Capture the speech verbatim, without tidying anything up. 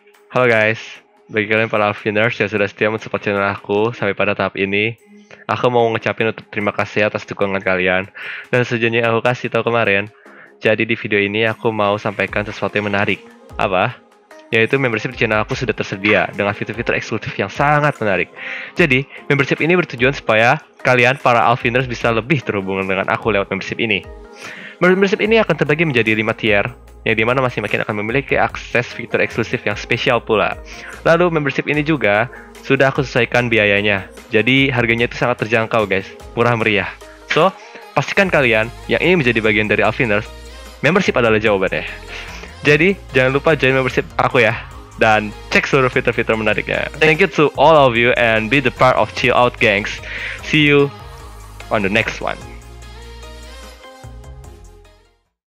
Halo guys, bagi kalian para Alviners yang sudah setia mensupport channel aku sampai pada tahap ini, aku mau ngucapin untuk terima kasih atas dukungan kalian. Dan sejujurnya aku kasih tahu kemarin, jadi di video ini aku mau sampaikan sesuatu yang menarik. Apa? Yaitu membership di channel aku sudah tersedia dengan fitur-fitur eksklusif yang sangat menarik. Jadi, membership ini bertujuan supaya kalian para Alviners bisa lebih terhubung dengan aku lewat membership ini. Membership ini akan terbagi menjadi lima tier, yang dimana masing-masing akan memiliki akses fitur eksklusif yang spesial pula. Lalu membership ini juga sudah aku sesuaikan biayanya, jadi harganya itu sangat terjangkau guys, murah meriah. So, pastikan kalian yang ingin menjadi bagian dari Alviners, membership adalah jawabannya. Jadi, jangan lupa join membership aku ya, dan cek seluruh fitur-fitur menariknya. Thank you to all of you and be the part of Chill Out Gangs. See you on the next one.